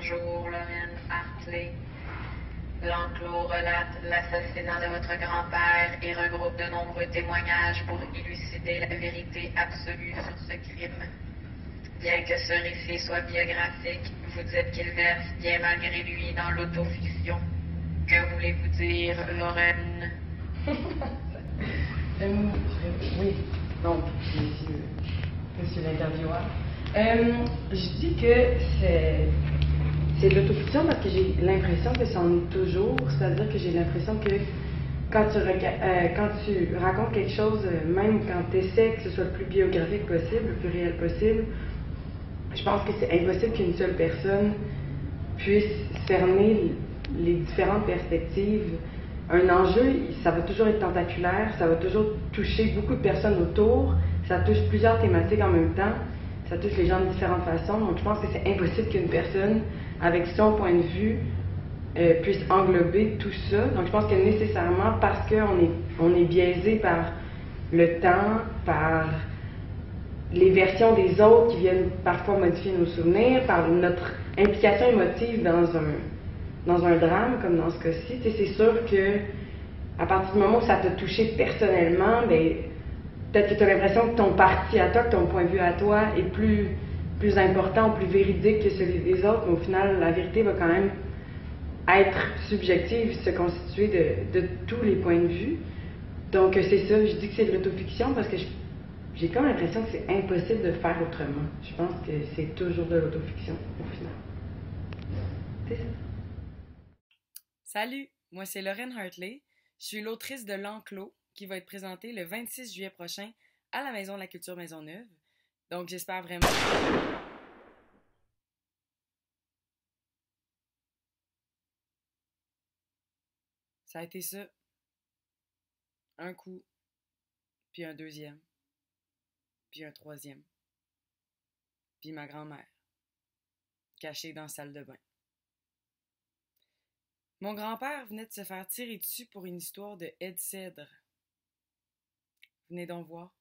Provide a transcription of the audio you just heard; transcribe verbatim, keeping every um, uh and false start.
jour, Lorraine Hartley. L'enclos relate l'assassinat de votre grand-père et regroupe de nombreux témoignages pour élucider la vérité absolue sur ce crime. Bien que ce récit soit biographique, vous dites qu'il verse bien malgré lui dans l'autofiction. Que voulez-vous dire, Lorraine? Euh, oui, donc, monsieur, monsieur l'intervieweur. Euh, je dis que c'est, c'est de l'autofiction parce que j'ai l'impression que c'en est toujours. C'est-à-dire que j'ai l'impression que quand tu, rega- euh, quand tu racontes quelque chose, euh, même quand tu essaies que ce soit le plus biographique possible, le plus réel possible, je pense que c'est impossible qu'une seule personne puisse cerner les différentes perspectives. Un enjeu, ça va toujours être tentaculaire, ça va toujours toucher beaucoup de personnes autour, ça touche plusieurs thématiques en même temps, ça touche les gens de différentes façons. Donc je pense que c'est impossible qu'une personne, avec son point de vue, euh, puisse englober tout ça. Donc je pense que nécessairement, parce qu'on est, on est biaisé par le temps, par les versions des autres qui viennent parfois modifier nos souvenirs, par notre implication émotive dans un, dans un drame, comme dans ce cas-ci, c'est sûr que à partir du moment où ça t'a touché personnellement, ben, peut-être que tu as l'impression que ton parti à toi, que ton point de vue à toi est plus, plus important ou plus véridique que celui des autres, mais au final, la vérité va quand même être subjective, se constituer de, de tous les points de vue. Donc c'est ça, je dis que c'est de l'autofiction parce que je J'ai comme l'impression que c'est impossible de faire autrement. Je pense que c'est toujours de l'autofiction, au final. C'est ça. Salut, moi c'est Lorraine Hartley. Je suis l'autrice de L'Enclos, qui va être présentée le vingt-six juillet prochain à la Maison de la Culture Maisonneuve. Donc j'espère vraiment... Ça a été ça. Un coup, puis un deuxième, puis un troisième, puis ma grand-mère, cachée dans la salle de bain. Mon grand-père venait de se faire tirer dessus pour une histoire de haie de cèdre. Venez donc voir.